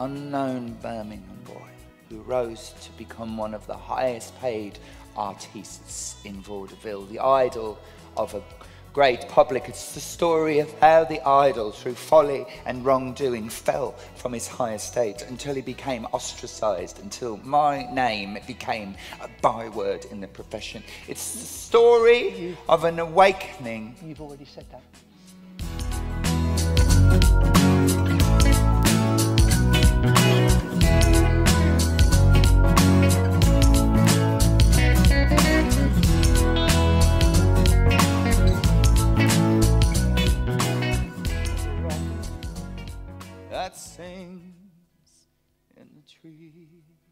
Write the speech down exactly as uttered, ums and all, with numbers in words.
unknown Birmingham boy who rose to become one of the highest paid artists in vaudeville, the idol of a great public. It's the story of how the idol, through folly and wrongdoing, fell from his high estate until he became ostracized, until my name became a byword in the profession. It's the story you, of an awakening. You've already said that. That sings in the trees.